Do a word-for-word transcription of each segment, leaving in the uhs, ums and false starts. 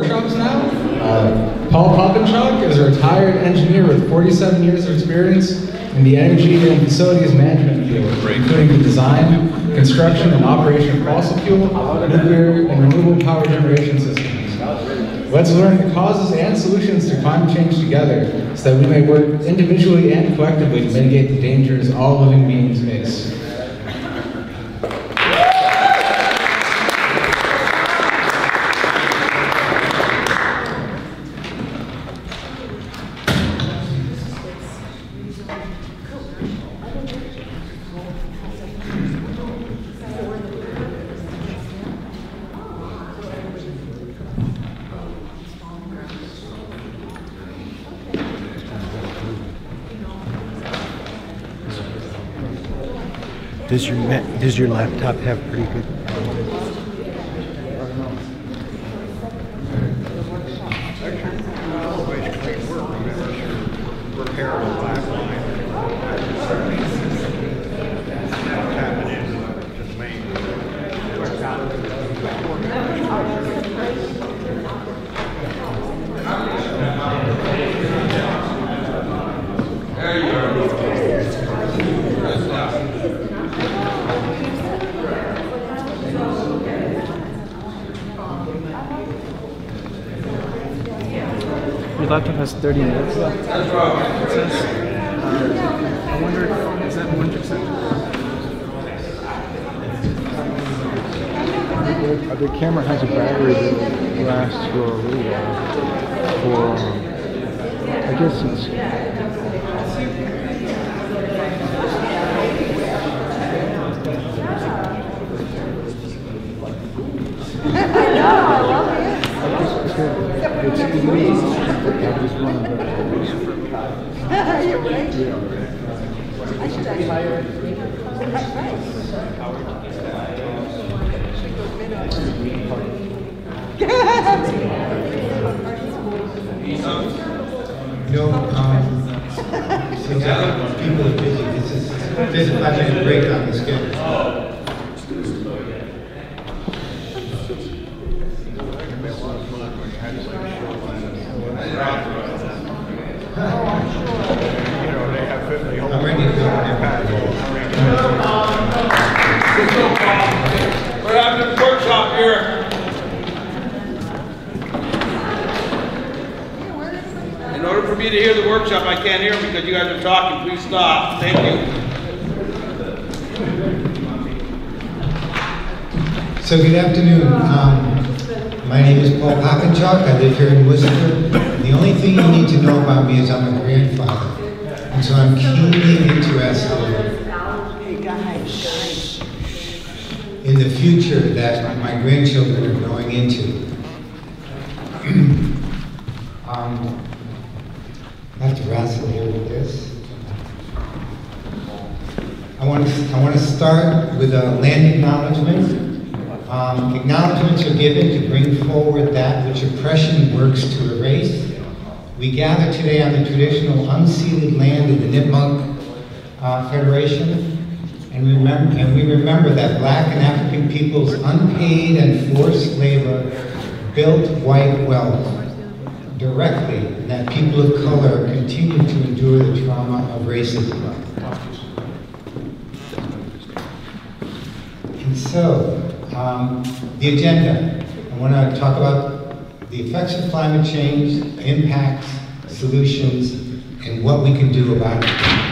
workshops now. Uh, Paul Popinchalk is a retired engineer with forty-seven years of experience in the energy and facilities management field, including the design, construction, and operation of fossil fuel, nuclear, and renewable power generation systems. Let's learn the causes and solutions to climate change together so that we may work individually and collectively to mitigate the dangers all living beings face. Does your does your laptop have pretty good? Your laptop has thirty minutes left. It says. Uh, I wonder, is that one percent? The camera has a battery that lasts for a little while. For, um, I guess it's. I know, I love it. It's easy. I just wanted to. You're right. I should actually hire. Right. No, um, so now people are busy. This is there's a five minute break on the schedule. I'm ready to go. We're having a workshop here. In order for me to hear the workshop, I can't hear them because you guys are talking. Please stop. Thank you. So good afternoon. Um, my name is Paul Popinchalk. I live here in Worcester. The only thing you need to know about me is I'm a grandfather. And so I'm keenly interested in the future that my grandchildren are going into. um, I have to wrestle here with this. I want to, I want to start with a land acknowledgement. Um, acknowledgements are given to bring forward that which oppression works to erase. We gather today on the traditional unceded land of the Nipmuc uh, Federation, and, remember, and we remember that Black and African peoples' unpaid and forced labor built white wealth directly, and that people of color continue to endure the trauma of racism. And so, um, the agenda, I want to talk about the effects of climate change, impacts, solutions, and what we can do about it.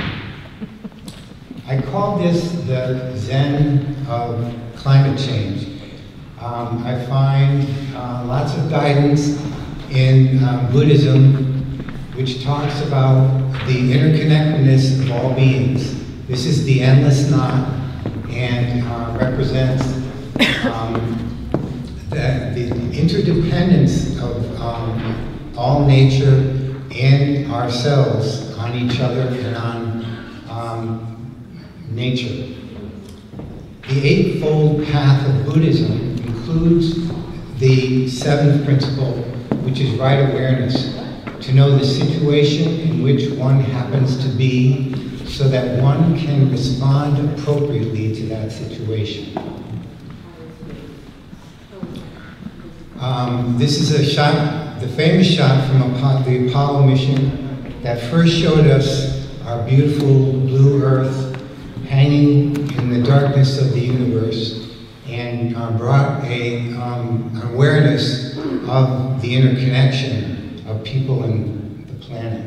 I call this the Zen of Climate Change. Um, I find uh, lots of guidance in uh, Buddhism, which talks about the interconnectedness of all beings. This is the endless knot, and uh, represents um, the, the interdependence of um, all nature and ourselves on each other and on um, nature. The Eightfold Path of Buddhism includes the seventh principle, which is right awareness, to know the situation in which one happens to be so that one can respond appropriately to that situation. Um, this is a shot, the famous shot from Apo- the Apollo mission that first showed us our beautiful blue Earth hanging in the darkness of the universe, and uh, brought a um, awareness of the interconnection of people and the planet.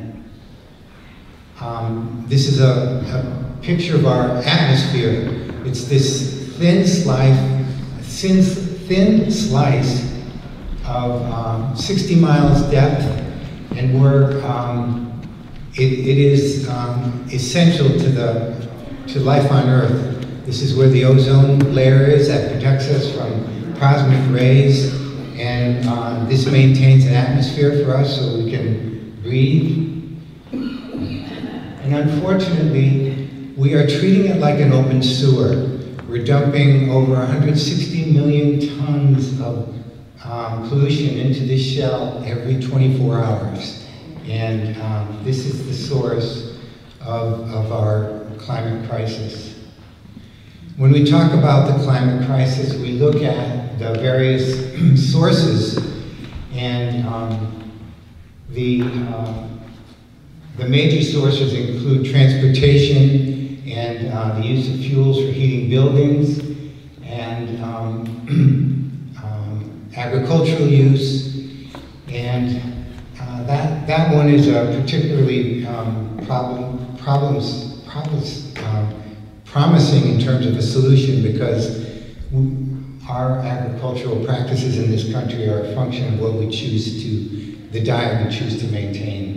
Um, this is a, a picture of our atmosphere. It's this thin slice, thin, thin slice of um, sixty miles depth, and we're, um, it, it is um, essential to the to life on Earth. This is where the ozone layer is that protects us from cosmic rays, and uh, this maintains an atmosphere for us so we can breathe. And unfortunately, we are treating it like an open sewer. We're dumping over one hundred sixty million tons of um, pollution into this shell every twenty-four hours. And um, this is the source of, of our climate crisis. When we talk about the climate crisis, we look at the various sources, and um, the uh, The major sources include transportation and uh, the use of fuels for heating buildings, and um, um, agricultural use, and uh, that that one is a particularly um, problem problems problems um, promising in terms of a solution, because our agricultural practices in this country are a function of what we choose to, the diet we choose to maintain.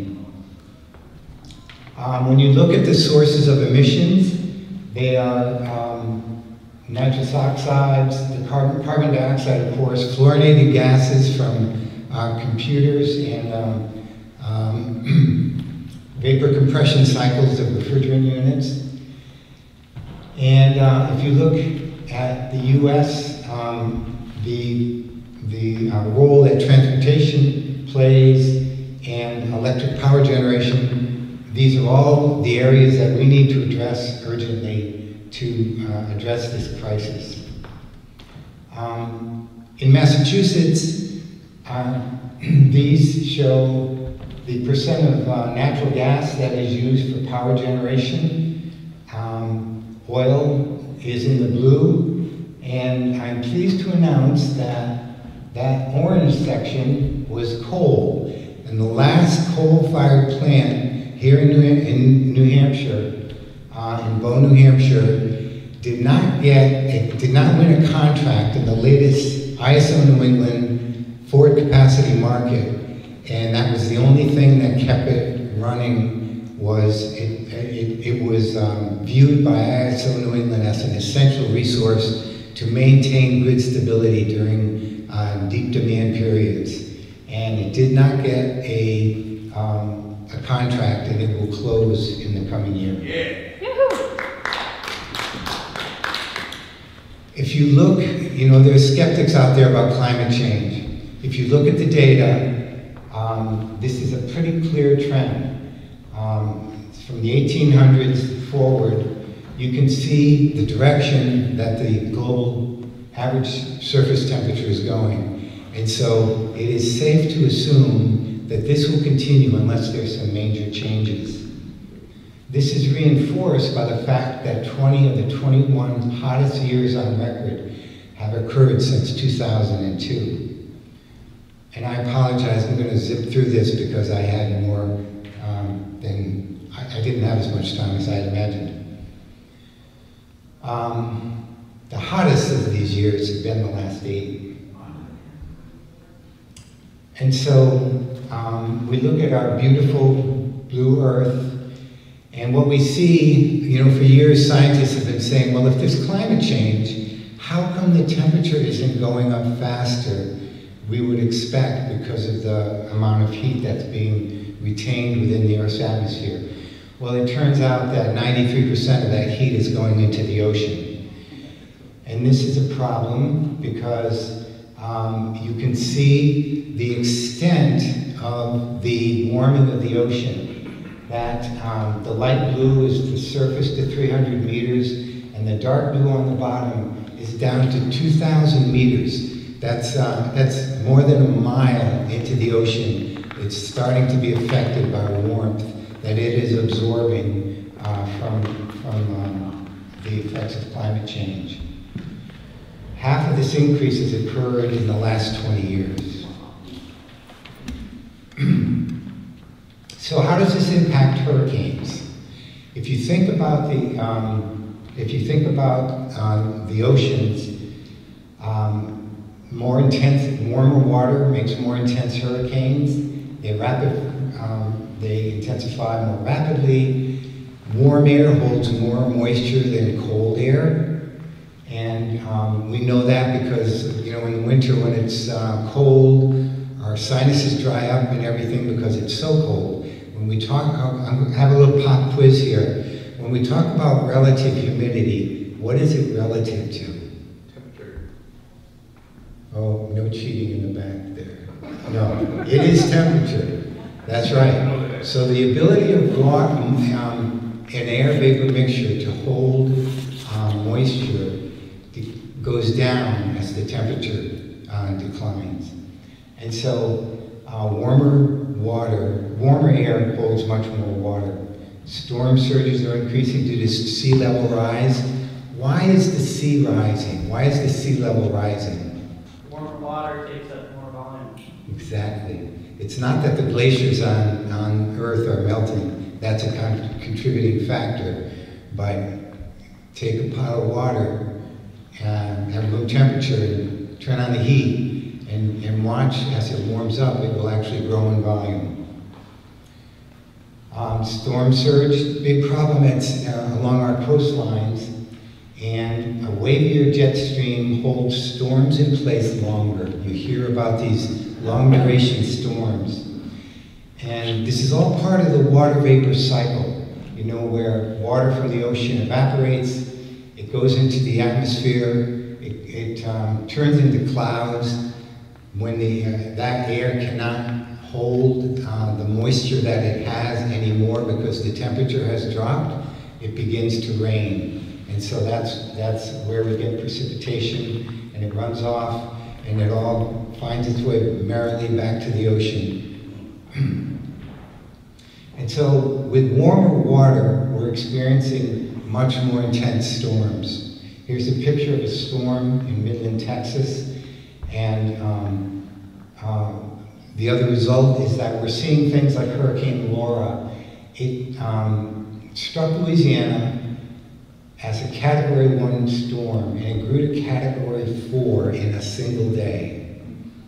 Um, when you look at the sources of emissions, they are um, nitrous oxides, the carbon, carbon dioxide, of course, fluorinated gases from uh, computers, and um, um, vapor compression cycles of refrigerant units. And uh, if you look at the U S, um, the, the uh, role that transportation plays and electric power generation, these are all the areas that we need to address urgently to uh, address this crisis. Um, in Massachusetts, uh, these show the percent of uh, natural gas that is used for power generation. Um, oil is in the blue, and I'm pleased to announce that that orange section was coal. And the last coal-fired plant here in New, in New Hampshire, uh, in Bow, New Hampshire, did not get, a, did not win a contract in the latest I S O New England forward capacity market, and that was the only thing that kept it running. Was it, it, it was um, viewed by I S O New England as an essential resource to maintain grid stability during uh, deep demand periods, and it did not get a um, a contract, and it will close in the coming year. Yeah. If you look, you know, there's skeptics out there about climate change. If you look at the data, um, this is a pretty clear trend. Um, from the eighteen hundreds forward, you can see the direction that the global average surface temperature is going. And so it is safe to assume that this will continue unless there's some major changes. This is reinforced by the fact that twenty of the twenty-one hottest years on record have occurred since two thousand two. And I apologize, I'm going to zip through this because I had more um, than, I, I didn't have as much time as I had imagined. Um, the hottest of these years have been the last eight. And so um, we look at our beautiful blue Earth, and what we see, you know, for years scientists have been saying, well, if there's climate change, how come the temperature isn't going up faster we would expect because of the amount of heat that's being retained within the Earth's atmosphere? Well, it turns out that ninety-three percent of that heat is going into the ocean. And this is a problem because um, you can see the extent of the warming of the ocean. That um, the light blue is the surface to three hundred meters, and the dark blue on the bottom is down to two thousand meters. That's, uh, that's more than a mile into the ocean. It's starting to be affected by warmth that it is absorbing uh, from, from um, the effects of climate change. Half of this increase has occurred in the last twenty years. So how does this impact hurricanes? If you think about the, um, if you think about um, the oceans, um, more intense, warmer water makes more intense hurricanes. They rapid, um, they intensify more rapidly. Warm air holds more moisture than cold air. And um, we know that because, you know, in the winter when it's uh, cold, our sinuses dry up and everything because it's so cold. When we talk, I'll, I'll have a little pop quiz here. When we talk about relative humidity, what is it relative to? Temperature. Oh, no cheating in the back there. No, it is temperature. That's right. So the ability of water, um, an air vapor mixture to hold um, moisture goes down as the temperature uh, declines. And so uh, warmer water, warmer air holds much more water. Storm surges are increasing due to sea level rise. Why is the sea rising? Why is the sea level rising? Warmer water takes up more volume. Exactly. It's not that the glaciers on, on Earth are melting. That's a con contributing factor. But take a pot of water, and have room temperature, and turn on the heat, and, and watch as it warms up, it will actually grow in volume. Um, storm surge, big problem at, uh, along our coastlines, and a wavier jet stream holds storms in place longer. You hear about these long duration storms. And this is all part of the water vapor cycle, you know, where water from the ocean evaporates, it goes into the atmosphere, it, it um, turns into clouds. When the, uh, that air cannot hold uh, the moisture that it has anymore because the temperature has dropped, it begins to rain. And so that's, that's where we get precipitation, and it runs off, and it all finds its way merrily back to the ocean. And so with warmer water, we're experiencing much more intense storms. Here's a picture of a storm in Midland, Texas, and um, uh, the other result is that we're seeing things like Hurricane Laura. It um, struck Louisiana as a Category one storm, and it grew to Category four in a single day.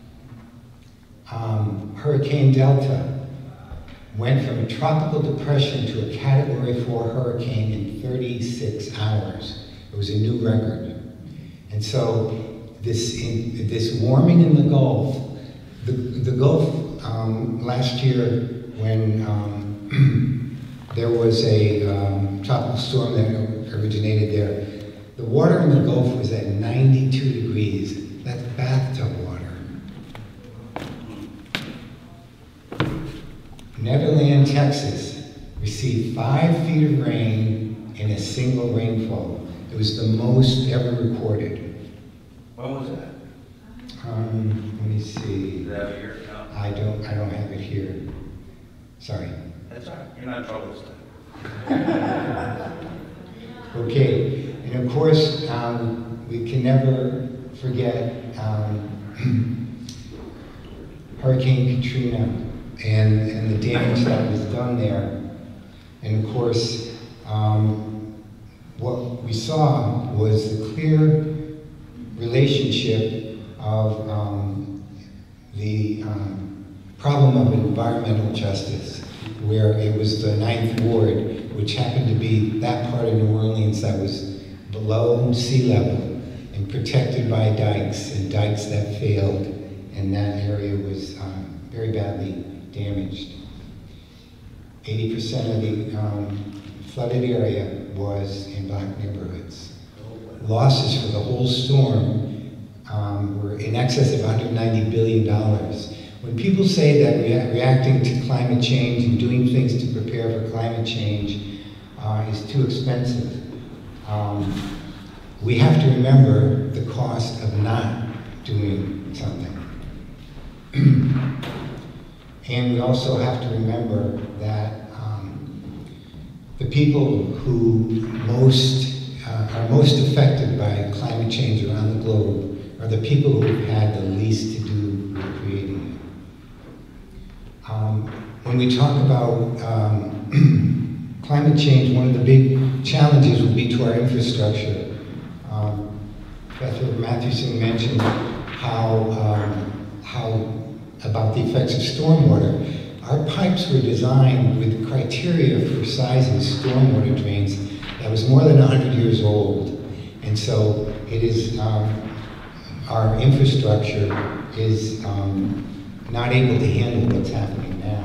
Um, Hurricane Delta went from a tropical depression to a Category four hurricane in thirty-six hours. It was a new record. And so this, in, this warming in the Gulf, the, the Gulf um, last year when um, there was a um, tropical storm that originated there, the water in the Gulf was at ninety-two degrees. That's bathtub water. Netherland, Texas received five feet of rain in a single rainfall. It was the most ever recorded. When was that? Um, let me see. Is that a year ago? I don't, I don't have it here. Sorry. That's all right. You're not in trouble this time. Okay, and of course, um, we can never forget um, Hurricane Katrina and, and the damage that was done there. And of course, um, what we saw was the clear relationship of um, the um, problem of environmental justice, where it was the Ninth Ward, which happened to be that part of New Orleans that was below sea level and protected by dikes, and dikes that failed, and that area was um, very badly damaged. eighty percent of the um, flooded area was in black neighborhoods. Losses for the whole storm um, were in excess of one hundred ninety billion dollars. When people say that rea reacting to climate change and doing things to prepare for climate change uh, is too expensive, um, we have to remember the cost of not doing something. And we also have to remember that um, the people who most uh, are most affected by climate change around the globe are the people who have had the least to do with creating it. Um, when we talk about um, climate change, one of the big challenges will be to our infrastructure. Um, Professor Matthewson mentioned how, um, how about the effects of stormwater. Our pipes were designed with criteria for sizing stormwater drains that was more than one hundred years old. And so it is, um, our infrastructure is um, not able to handle what's happening now.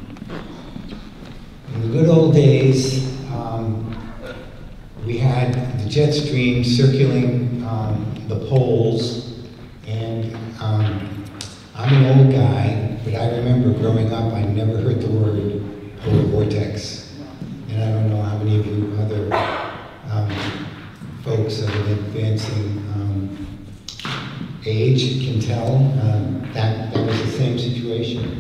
In the good old days, um, we had the jet stream circling um, the poles, and um, I'm an old guy, but I remember growing up, I never heard the word polar vortex. And I don't know how many of you other um, folks of an advancing um, age can tell. Um, that, that was the same situation.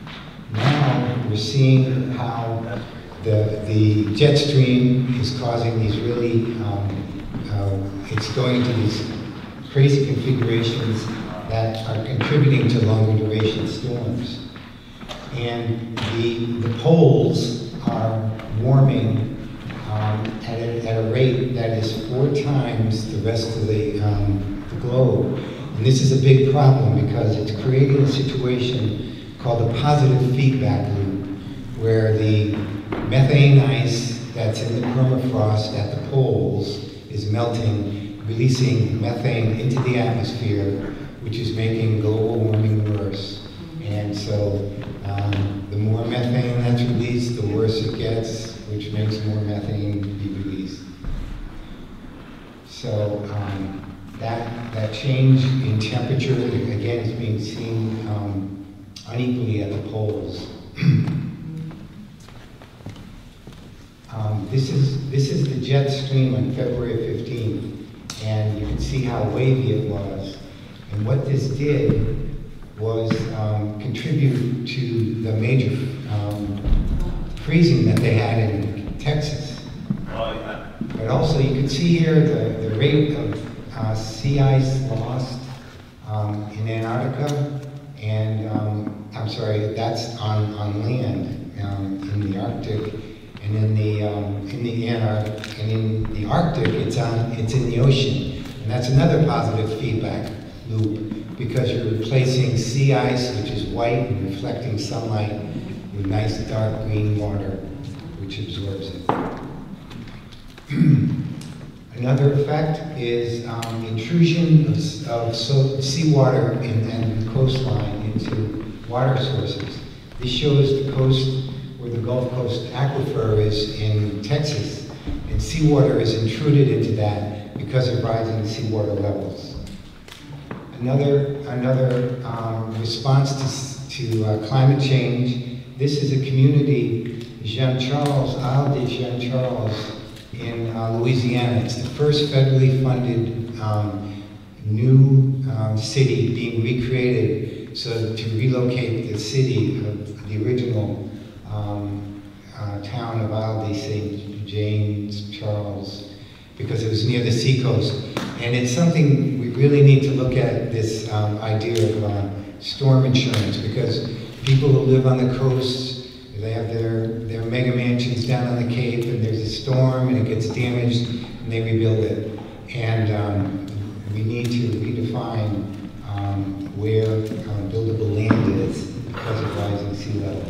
Now we're seeing how the, the jet stream is causing these really, um, uh, it's going to these crazy configurations that are contributing to longer duration storms. And the, the poles are warming um, at, a, at a rate that is four times the rest of the, um, the globe. And this is a big problem because it's creating a situation called a positive feedback loop, where the methane ice that's in the permafrost at the poles is melting, releasing methane into the atmosphere, which is making global warming worse. And so um, the more methane that's released, the worse it gets, which makes more methane be released. So um, that, that change in temperature, again, is being seen um, unequally at the poles. um, this is, this is the jet stream on February fifteenth, and you can see how wavy it was. And what this did was um, contribute to the major um, freezing that they had in Texas. But also you can see here the, the rate of uh, sea ice lost um, in Antarctica, and um, I'm sorry, that's on, on land um, in the Arctic, and in the um, in the Antarctic, and in the Arctic it's on it's in the ocean, and that's another positive feedback loop, because you're replacing sea ice, which is white and reflecting sunlight, with nice dark green water, which absorbs it. Another effect is um, intrusion of, of so, seawater in, and coastline into water sources. This shows the coast where the Gulf Coast aquifer is in Texas, and seawater is intruded into that because of rising seawater levels. Another, another um, response to, to uh, climate change, this is a community, Jean Charles, Isle de Jean Charles in uh, Louisiana. It's the first federally funded um, new um, city being recreated so to relocate the city of the original um, uh, town of Isle de Saint James Charles, because it was near the seacoast. And it's something we really need to look at, this um, idea of uh, storm insurance, because people who live on the coast, they have their, their mega mansions down on the Cape, and there's a storm and it gets damaged, and they rebuild it. And um, we need to redefine um, where uh, buildable land is because of rising sea level.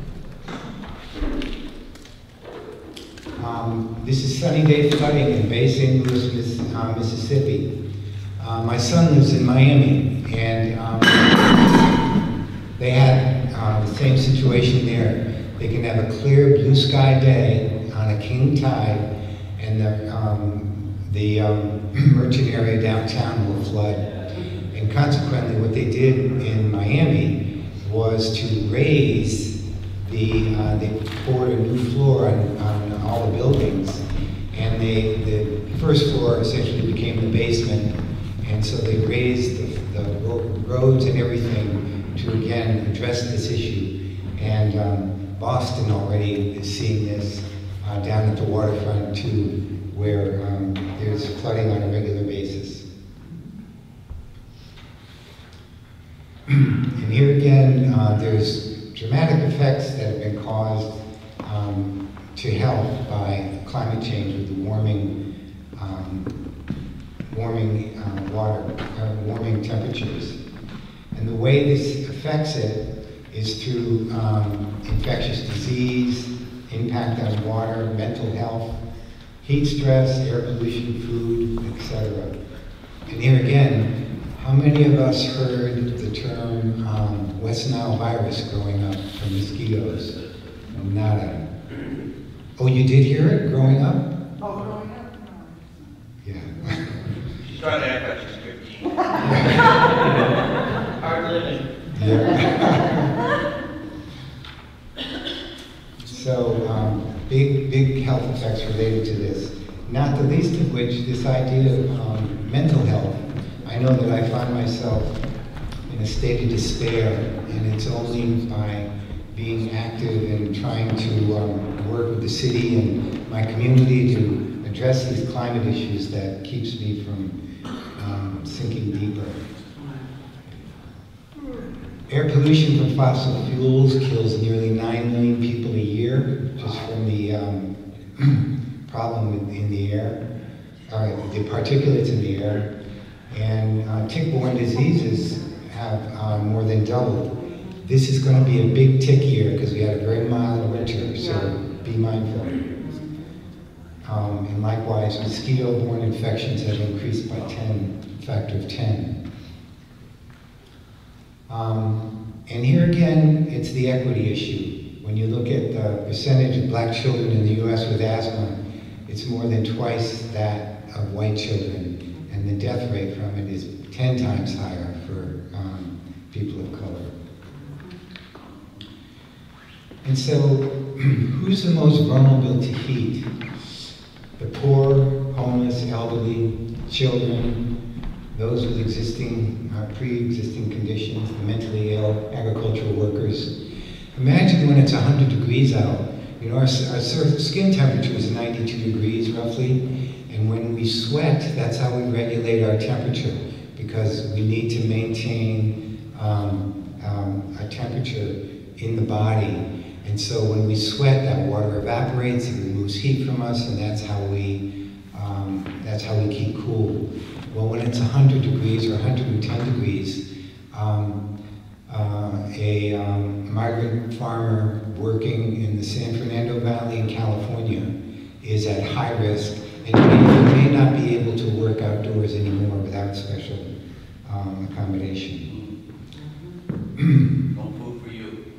Um, this is sunny day flooding in Bay Saint Louis, Miss, uh, Mississippi. Uh, my son lives in Miami, and um, they had uh, the same situation there. They can have a clear blue sky day on a king tide, and the, um, the um, merchant area downtown will flood. And consequently, what they did in Miami was to raise the, uh, they poured a new floor on, on all the buildings, and they, the first floor essentially became the basement, and so they raised the, the roads and everything to, again, address this issue. And um, Boston already is seeing this uh, down at the waterfront too, where um, there's flooding on a regular basis. And here again, uh, there's dramatic effects that have been caused um, to health by climate change with the warming, um, warming uh, water, uh, warming temperatures. And the way this affects it is through um, infectious disease, impact on water, mental health, heat stress, air pollution, food, et cetera. And here again, how many of us heard the term um, West Nile virus growing up from mosquitoes? Nada. Oh, you did hear it growing up? Oh, growing up? Yeah. She's trying to act like she's fifteen. Hard living. Yeah. So, um, big, big health effects related to this. Not the least of which, this idea of um, mental health. I know that I find myself in a state of despair, and it's only by being active and trying to um, work with the city and my community to address these climate issues that keeps me from um, sinking deeper. Air pollution from fossil fuels kills nearly nine million people a year just from the um, problem in the air, uh, the particulates in the air. And uh, tick-borne diseases have uh, more than doubled. This is going to be a big tick year because we had a very mild winter, so be mindful. Um, and likewise, mosquito-borne infections have increased by ten, factor of ten. Um, and here again, it's the equity issue. When you look at the percentage of black children in the U S with asthma, it's more than twice that of white children. And the death rate from it is ten times higher for um, people of color. And so, who's the most vulnerable to heat? The poor, homeless, elderly, children, those with existing, uh, pre-existing conditions, the mentally ill, agricultural workers. Imagine when it's one hundred degrees out. You know, our, our skin temperature is ninety-two degrees roughly. And when we sweat, that's how we regulate our temperature, because we need to maintain um, um, a temperature in the body. And so when we sweat, that water evaporates, it removes heat from us, and that's how we, um, that's how we keep cool. Well, when it's one hundred degrees or one hundred ten degrees, um, uh, a um, migrant farmer working in the San Fernando Valley in California is at high risk. And may, may not be able to work outdoors anymore without special um, accommodation. No food for you.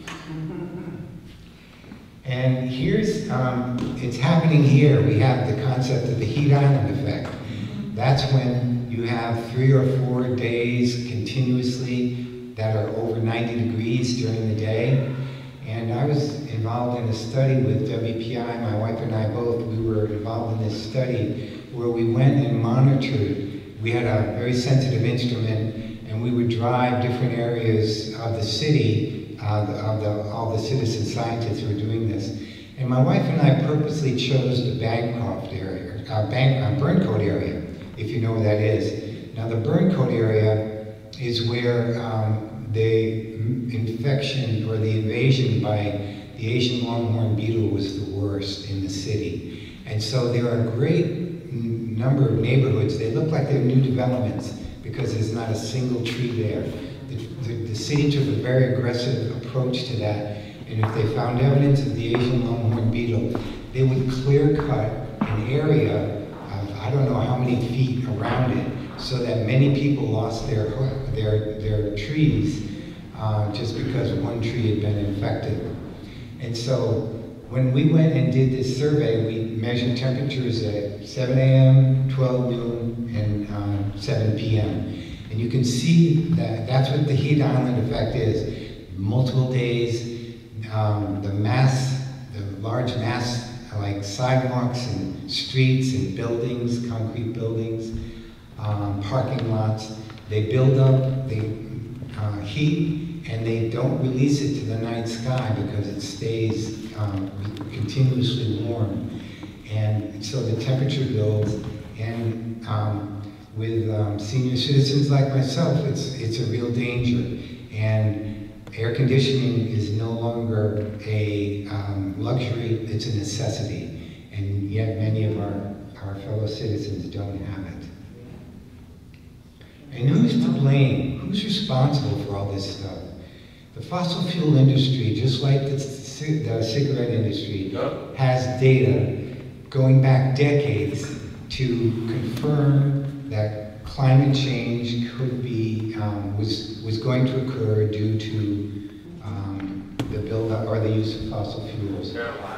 And here's, um, it's happening here. We have the concept of the heat island effect. That's when you have three or four days continuously that are over ninety degrees during the day. And I was involved in a study with W P I, my wife and I both, we were involved in this study where we went and monitored. We had a very sensitive instrument, and we would drive different areas of the city, uh, the, of the, all the citizen scientists who were doing this. And my wife and I purposely chose the Bancroft area, uh, Bank, uh, Burncoat area, if you know where that is. Now the Burncoat area is where um, the infection or the invasion by the Asian longhorn beetle was the worst in the city. And so there are a great number of neighborhoods. They look like they're new developments because there's not a single tree there. The, the, the city took a very aggressive approach to that. And if they found evidence of the Asian longhorn beetle, they would clear cut an area of I don't know how many feet around it so that many people lost their, their, their trees Uh, just because one tree had been infected. And so when we went and did this survey, we measured temperatures at seven A M, twelve noon, and um, seven P M And you can see that that's what the heat island effect is. Multiple days, um, the mass, the large mass, like sidewalks and streets and buildings, concrete buildings, um, parking lots, They build up the uh, heat and they don't release it to the night sky because it stays um, continuously warm. And so the temperature builds, and um, with um, senior citizens like myself, it's, it's a real danger. And air conditioning is no longer a um, luxury, it's a necessity. And yet many of our, our fellow citizens don't have it. And who's to blame? Who's responsible for all this stuff? The fossil fuel industry, just like the, c the cigarette industry, has data going back decades to confirm that climate change could be, um, was, was going to occur due to um, the buildup or the use of fossil fuels.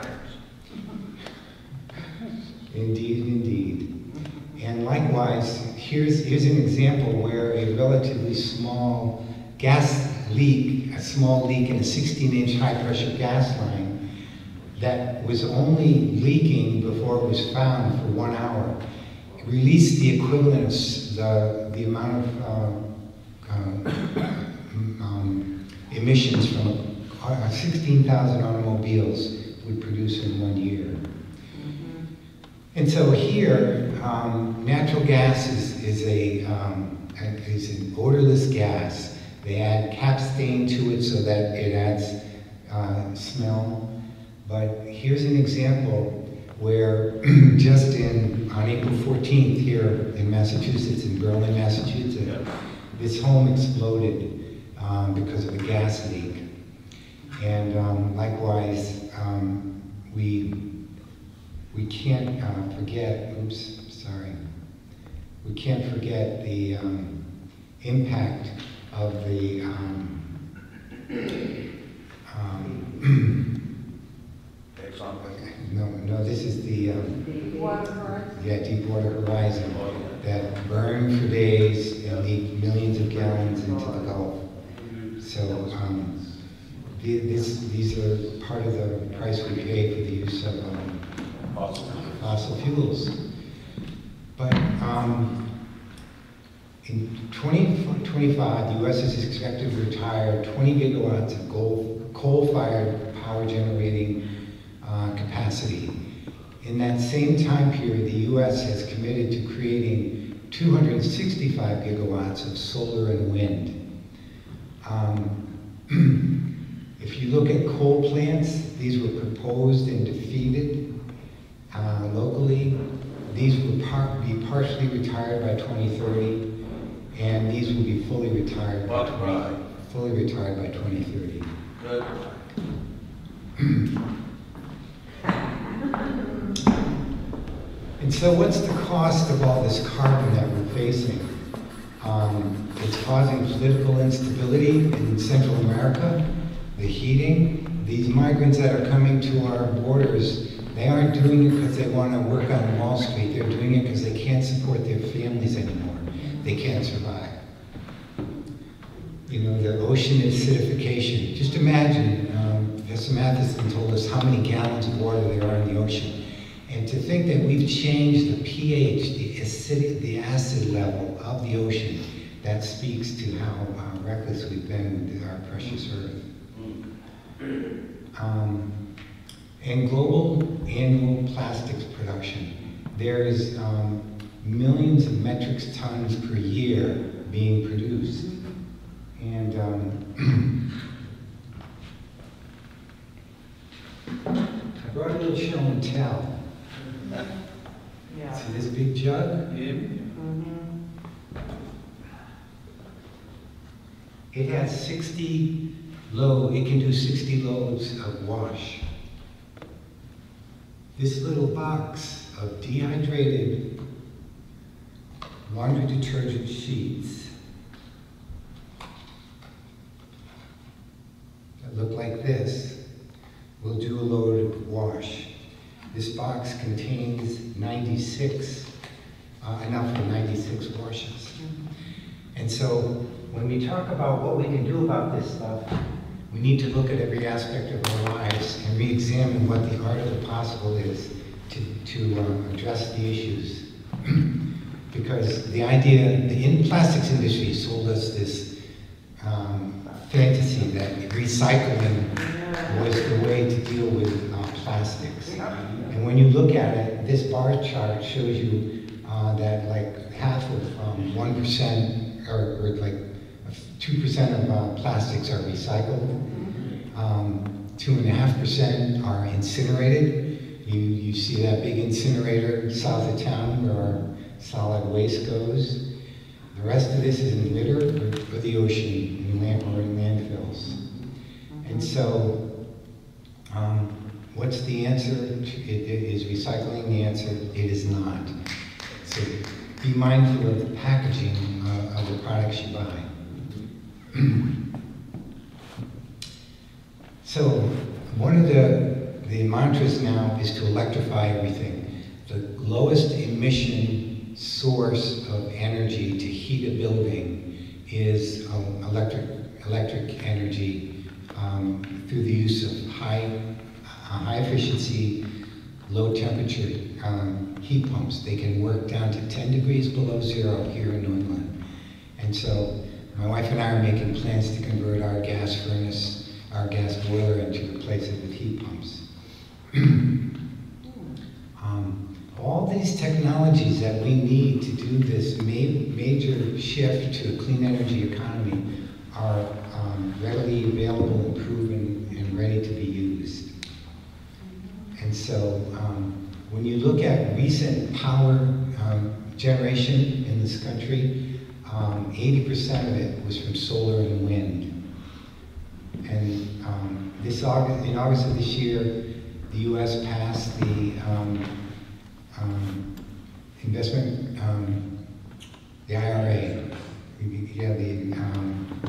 Indeed, indeed. And likewise, here's, here's an example where a relatively small gas leak, a small leak in a sixteen inch high pressure gas line that was only leaking before it was found for one hour, released the equivalent of the, the amount of uh, uh, um, emissions from uh, sixteen thousand automobiles would produce in one year. And so here, um, natural gas is, is, a, um, is an odorless gas. They add capstan to it so that it adds uh, smell. But here's an example where just in, on April fourteenth here in Massachusetts, in Berlin, Massachusetts, this home exploded um, because of a gas leak. And um, likewise, um, we We can't uh, forget, oops, sorry, we can't forget the um, impact of the, um, um, no, no, this is the, um, Deepwater Horizon. yeah, Deepwater Horizon, that burned for days and leaked millions of gallons into the Gulf. So um, the, this, these are part of the price we pay for the use of um, fossil fuels. But um, in twenty twenty-five, the U S is expected to retire twenty gigawatts of coal-fired power generating uh, capacity. In that same time period, the U S has committed to creating two hundred sixty-five gigawatts of solar and wind. Um, if you look at coal plants, these were proposed and defeated Uh, locally. These will par be partially retired by twenty thirty, and these will be fully retired by twenty, fully retired by twenty thirty. Good. And so, what's the cost of all this carbon that we're facing? Um, it's causing political instability in Central America. The heating. These migrants that are coming to our borders, they aren't doing it because they want to work on Wall Street. They're doing it because they can't support their families anymore. They can't survive. You know, the ocean acidification. Just imagine, um, Professor Matheson told us how many gallons of water there are in the ocean. And to think that we've changed the pH, the acidic, the acid level of the ocean, that speaks to how uh, reckless we've been with our precious Earth. Um, And global annual plastics production. There is um, millions of metric tons per year being produced. And um, I brought a little show and tell. Yeah. See this big jug? Mm-hmm. It has sixty load, it can do sixty loads of wash. This little box of dehydrated laundry detergent sheets that look like this will do a load of wash. This box contains ninety-six, uh, enough for ninety-six washes. And so when we talk about what we can do about this stuff, we need to look at every aspect of our lives and re-examine what the art of the possible is to, to um, address the issues. because the idea, the in plastics industry sold us this um, fantasy that recycling was the way to deal with uh, plastics. And when you look at it, this bar chart shows you uh, that like half of um, one percent or, or like two percent of uh, plastics are recycled. Um, two and a half percent are incinerated. You, you see that big incinerator south of town where our solid waste goes. The rest of this is in litter or, or the ocean, in land, or in landfills. And so, um, what's the answer? It, it is recycling the answer? It is not. So be mindful of the packaging uh, of the products you buy. So one of the, the mantras now is to electrify everything. The lowest emission source of energy to heat a building is um, electric, electric energy um, through the use of high, uh, high efficiency, low temperature um, heat pumps. They can work down to ten degrees below zero here in New England. And so my wife and I are making plans to convert our gas furnace, our gas boiler, and to replace it with heat pumps. um, all these technologies that we need to do this ma major shift to a clean energy economy are um, readily available and proven and ready to be used. And so um, when you look at recent power um, generation in this country, um, eighty percent of it was from solar and wind. And um, this August, in August of this year, the U S passed the um, um, investment, um, the I R A. Yeah, the um,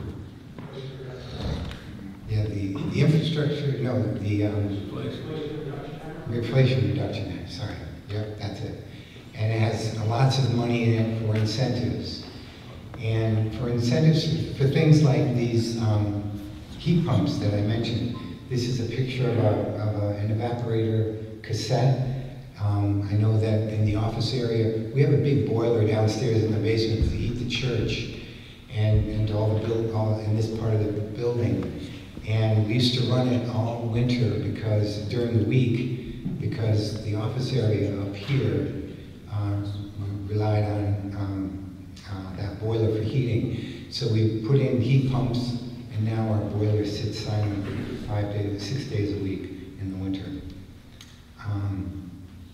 yeah the, the infrastructure. No, the um, Inflation Reduction Act. Sorry. Yep, that's it. And it has lots of money in it for incentives. And for incentives for things like these um, heat pumps that I mentioned. This is a picture of, a, of a, an evaporator cassette. Um, I know that in the office area, we have a big boiler downstairs in the basement to heat the church and, and all the build, all in this part of the building. And we used to run it all winter because during the week, because the office area up here uh, relied on um, uh, that boiler for heating. So we put in heat pumps, and now our boiler sits silent five days, six days a week in the winter. Um,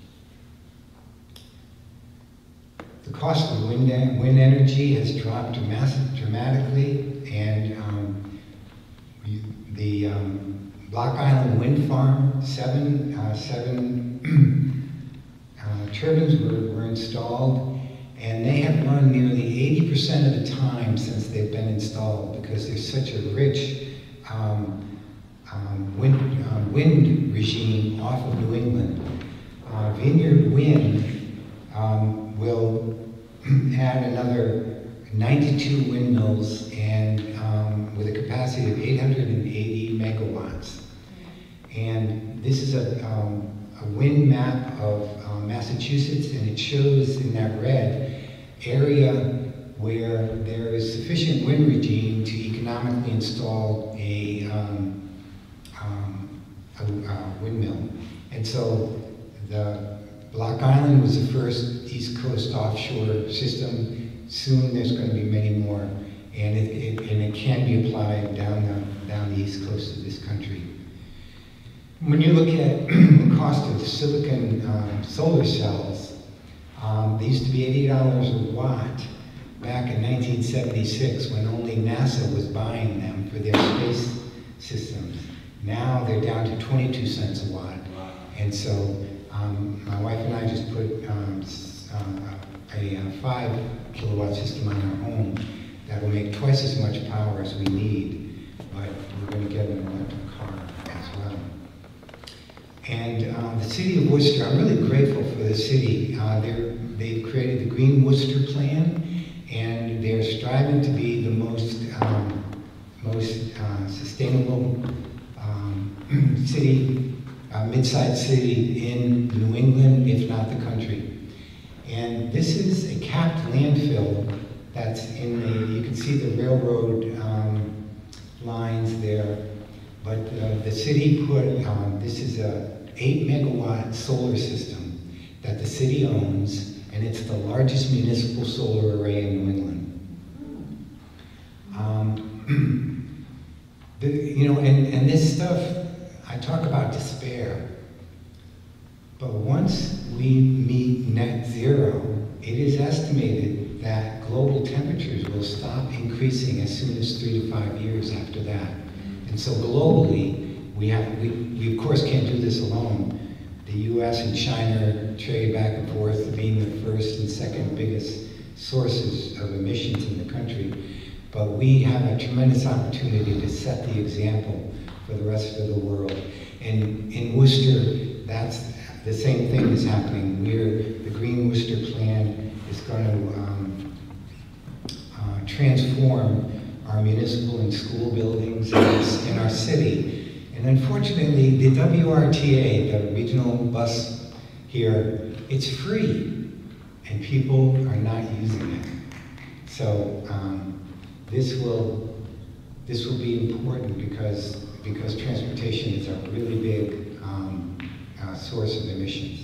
the cost of wind, wind energy has dropped dramatically, and um, we, the um, Block Island Wind Farm, seven, uh, seven uh, turbines were, were installed, and they have run nearly eighty percent of the time since they've been installed because there's such a rich um, um, wind, uh, wind regime off of New England. Uh, Vineyard Wind um, will add another ninety-two windmills and um, with a capacity of eight hundred eighty megawatts. And this is a, um, a wind map of um, Massachusetts, and it shows in that red area where there is sufficient wind regime to economically install a, um, um, a, a windmill. And so the Block Island was the first East Coast offshore system. Soon there's going to be many more, and it, it, and it can be applied down the, down the East Coast of this country. When you look at the cost of silicon um, solar cells, um, they used to be eighty dollars a watt back in nineteen seventy-six when only NASA was buying them for their space systems. Now they're down to twenty-two cents a watt. And so um, my wife and I just put um, uh, a, a five kilowatt system on our home that will make twice as much power as we need, but we're going to get an electric car as well. And uh, the city of Worcester, I'm really grateful for the city. Uh, they've created the Green Worcester Plan, and they're striving to be the most, um, most uh, sustainable um, city, uh, mid-sized city in New England, if not the country. And this is a capped landfill that's in the, you can see the railroad um, lines there. But uh, the city put, um, this is a eight megawatt solar system that the city owns, and it's the largest municipal solar array in New England. Um, the, you know, and, and this stuff, I talk about despair, but once we meet net zero, it is estimated that global temperatures will stop increasing as soon as three to five years after that. And so globally, we have, we, we of course can't do this alone. The U S and China trade back and forth, being the first and second biggest sources of emissions in the country. But we have a tremendous opportunity to set the example for the rest of the world. And in Worcester, that's the same thing is happening. We're, the Green Worcester Plan is going to um, uh, transform our municipal and school buildings in our city. And unfortunately, the W R T A, the regional bus here, it's free, and people are not using it. So um, this will this will be important because because transportation is a really big um, uh, source of emissions.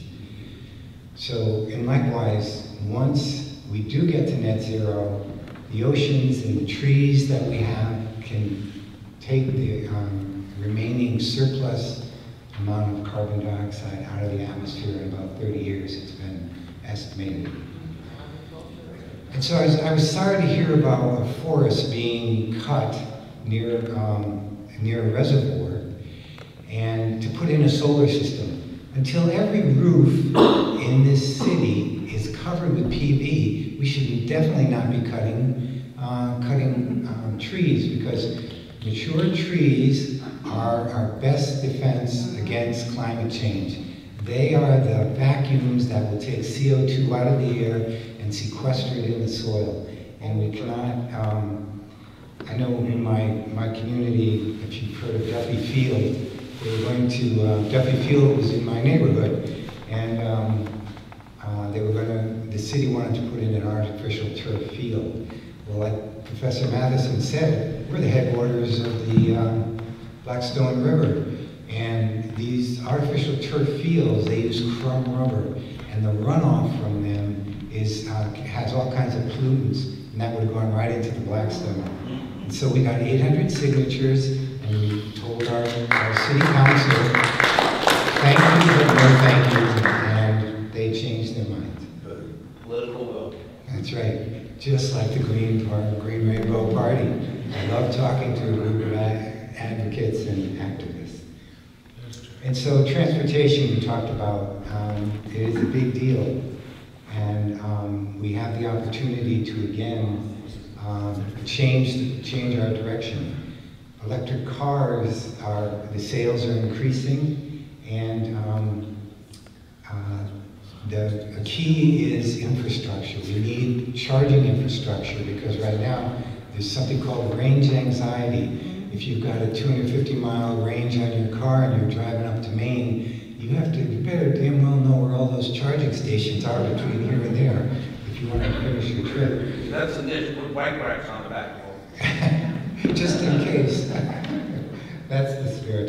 So, and likewise, once we do get to net zero, the oceans and the trees that we have can take the um, remaining surplus amount of carbon dioxide out of the atmosphere in about thirty years, it's been estimated. And so I was, I was sorry to hear about a forest being cut near, um, near a reservoir and to put in a solar system. Until every roof in this city is covered with P V, we should definitely not be cutting, uh, cutting um, trees, because mature trees are our best defense against climate change. They are the vacuums that will take C O two out of the air and sequester it in the soil. And we cannot, um, I know in my, my community, if you've heard of Duffy Field, they were going to, uh, Duffy Field was in my neighborhood, and um, uh, they were going to, the city wanted to put in an artificial turf field. Well, like Professor Matheson said, we're the headwaters of the um, Blackstone River. And these artificial turf fields, they use crumb rubber, and the runoff from them is, uh, has all kinds of pollutants, and that would have gone right into the Blackstone. And so we got eight hundred signatures, and we told our, our city council, thank you, but no thank you, and they changed their minds. Political will. That's right, just like the Green, Party, Green Rainbow Party. I love talking to a group of advocates and activists. And so transportation we talked about, um, it is a big deal. And um, we have the opportunity to, again, um, change, change our direction. Electric cars, are, the sales are increasing, and um, uh, the a key is infrastructure. We need charging infrastructure, because right now there's something called range anxiety. If you've got a two hundred fifty mile range on your car and you're driving up to Maine, you have to, you better damn well know where all those charging stations are between here and there if you want to finish your trip. That's the dish with bike racks on the back. Just in case. That's the spare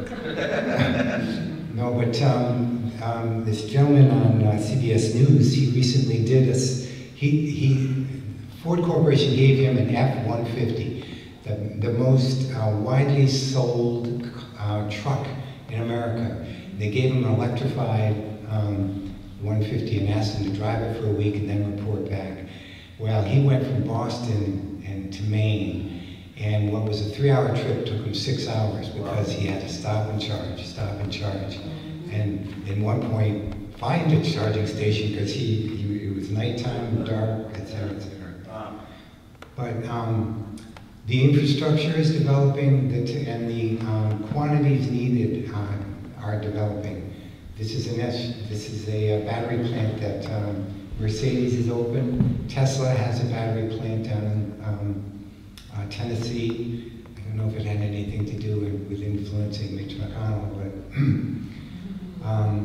tire. No, but um, um, this gentleman on uh, C B S News, he recently did a, he, he, Ford Corporation gave him an F one fifty. The, the most uh, widely sold uh, truck in America. They gave him an electrified um, one fifty and asked him to drive it for a week and then report back. Well, he went from Boston and to Maine, and what was a three-hour trip took him six hours because he had to stop and charge, stop and charge. And at one point, find a charging station because he, he, it was nighttime, dark, et cetera, et cetera. But um, the infrastructure is developing, the t and the um, quantities needed uh, are developing. This is, an this is a, a battery plant that um, Mercedes has opened. Tesla has a battery plant down in um, uh, Tennessee. I don't know if it had anything to do with, with influencing Mitch McConnell, but um,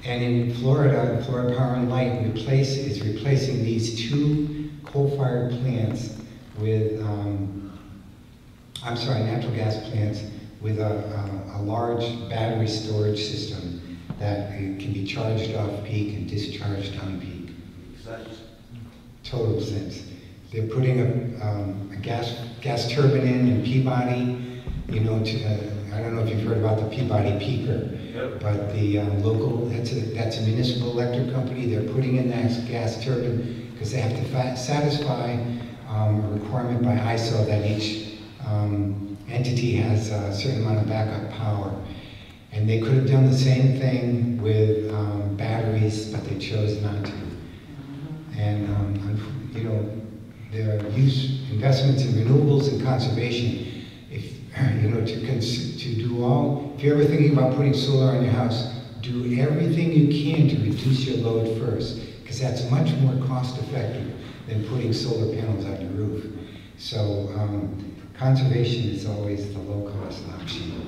And in Florida, Florida Power and Light replace, is replacing these two coal-fired plants with, um, I'm sorry, natural gas plants with a, a, a large battery storage system that it can be charged off peak and discharged on peak. Total sense. They're putting a, um, a gas gas turbine in in Peabody. You know, to, uh, I don't know if you've heard about the Peabody Peaker. Yep. But the um, local, that's a, that's a municipal electric company. They're putting in that gas turbine because they have to fa satisfy um, a requirement by I S O that each um, entity has a certain amount of backup power. And they could have done the same thing with um, batteries, but they chose not to. And um, you know, their use investments in renewables and conservation. If you know, to cons to do all, if you're ever thinking about putting solar on your house, do everything you can to reduce your load first, because that's much more cost effective than putting solar panels on your roof. So um, conservation is always the low cost option.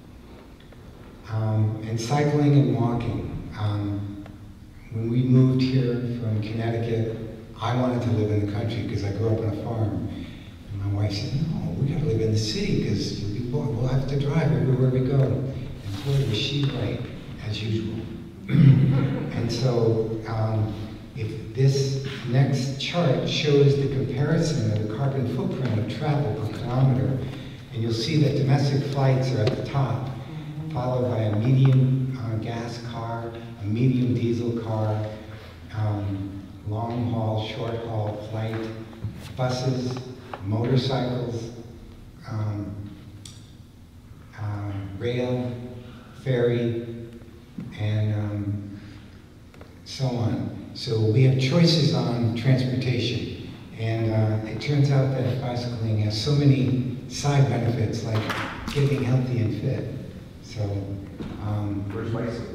Um, and cycling and walking. Um, when we moved here from Connecticut, I wanted to live in the country because I grew up on a farm. And my wife said, no, we gotta live in the city because we'll have to drive everywhere we go. And boy, was she right, as usual. And so, um, if this next chart shows the comparison of the carbon footprint of travel per kilometer, and you'll see that domestic flights are at the top, followed by a medium uh, gas car, a medium diesel car, um, long haul, short haul flight, buses, motorcycles, um, uh, rail, ferry, and um, so on. So we have choices on transportation, and uh, it turns out that bicycling has so many side benefits, like getting healthy and fit. So, um, where's bicycling?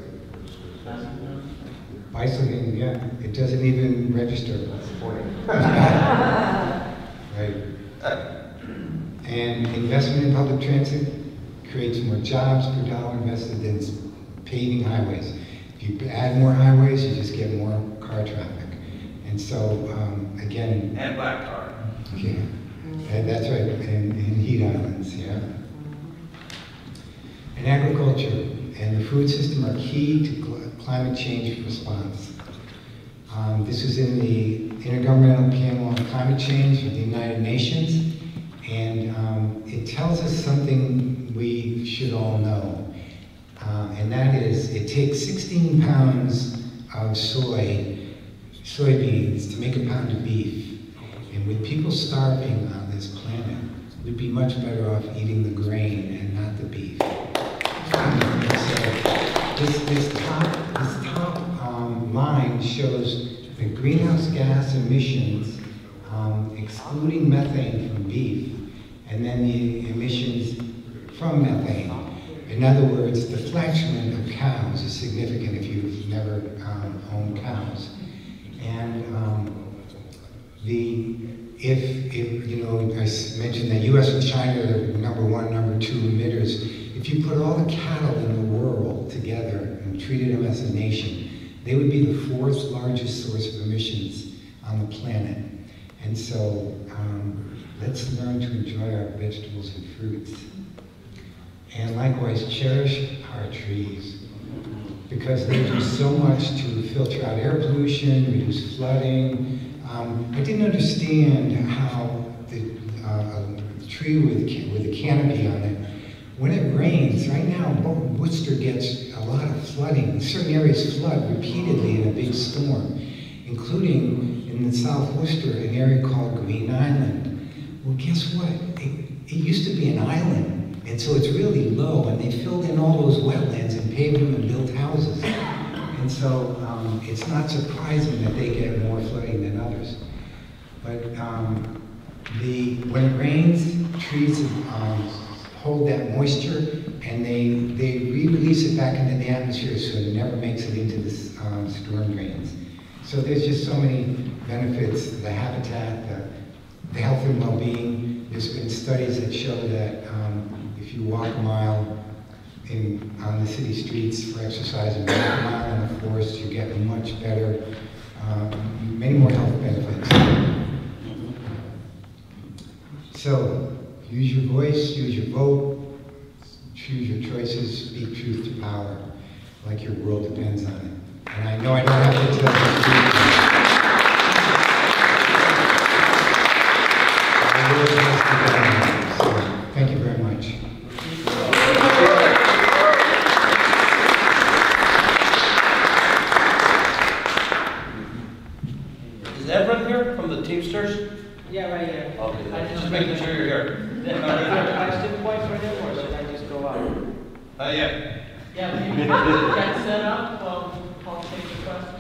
Bicycling, yeah, it doesn't even register. That's the point. Right. And investment in public transit creates more jobs per dollar invested than paving highways. If you add more highways, you just get more car traffic. And so, um, again... And black tar. Yeah, and that's right, and, and heat islands, yeah. And agriculture and the food system are key to cl climate change response. Um, this is in the Intergovernmental Panel on Climate Change of the United Nations, and um, it tells us something we should all know, uh, and that is it takes sixteen pounds of soy, soybeans to make a pound of beef, and with people starving on this planet, we'd be much better off eating the grain and not the beef. So this, this top, this top um, line shows the greenhouse gas emissions, um, excluding methane from beef, and then the emissions from methane. In other words, the flatulence of cows is significant if you've never um, owned cows. And um, the if, if, you know, I mentioned that U S and China are number one, number two emitters. If you put all the cattle in the world together and treated them as a nation, they would be the fourth largest source of emissions on the planet. And so um, let's learn to enjoy our vegetables and fruits. And likewise, cherish our trees, because they do so much to filter out air pollution, reduce flooding. Um, I didn't understand how the uh, a tree with, with a canopy on it, when it rains, right now, Worcester gets a lot of flooding. Certain areas flood repeatedly in a big storm, including in the South Worcester, an area called Green Island. Well, guess what? It, it used to be an island, and so it's really low, and they filled in all those wetlands and paved them and built houses. And so um, it's not surprising that they get more flooding than others. But um, the, when it rains, trees um, hold that moisture, and they, they re-release it back into the atmosphere so it never makes it into the um, storm drains. So there's just so many benefits, the habitat, the, the health and well-being. There's been studies that show that um, if you walk a mile in, on the city streets for exercise and walk a mile in the forest, you get much better, um, many more health benefits. So, use your voice, use your vote, choose your choices, speak truth to power, like your world depends on it. And I know I don't have to tell you. The world has to depend on it. So, thank you very much. Is Everett here from the Teamsters? Yeah, right here. Okay, I just making sure you're here. I stood point for him, or should I just go out? Uh, yeah. Yeah, maybe. Get set up, um, I'll take the question.